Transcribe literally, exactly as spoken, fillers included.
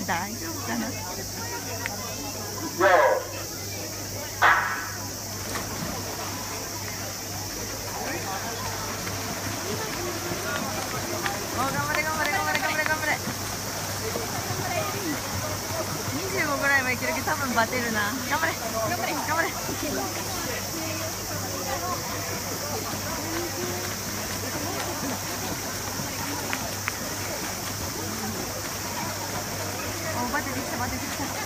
大丈夫かな。お、頑張れ頑張れ頑張れ頑張れ頑張れ。にじゅうごぐらいはいけるけど多分バテるな。頑張れ頑張れ頑張れ。お、バテてきたバテてきた。